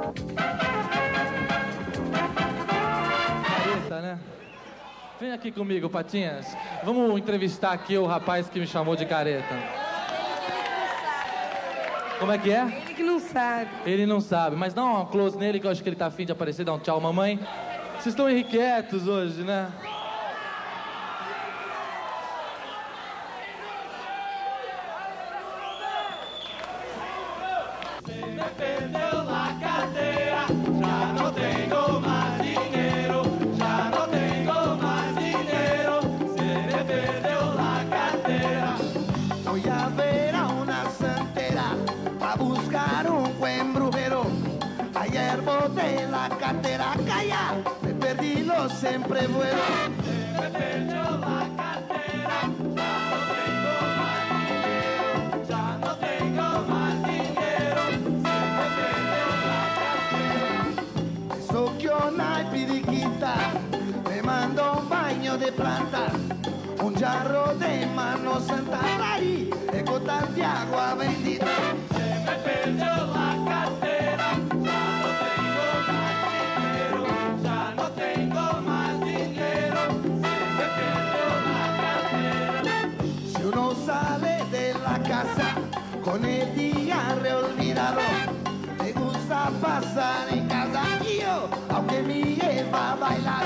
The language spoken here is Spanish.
Careta, né? Vem aqui comigo, Patinhas. Vamos entrevistar aqui o rapaz que me chamou de careta. Como é que é? Ele que não sabe. Ele não sabe, mas dá um close nele que eu acho que ele tá afim de aparecer, dá um tchau, mamãe. Vocês estão irrequietos hoje, né? Boté la cartera, calla, me perdí, lo siempre vuelo. Se me perdió la cartera, ya no tengo más dinero, se me perdió la cartera. Eso que una piriquita, me mandó un baño de planta, un jarro de mano santa, ahí, de gotas de agua bendita. Se me perdió la cartera. Sale de la casa con el día reolvidado. Me gusta pasar en casa y yo, aunque mi jefa baila.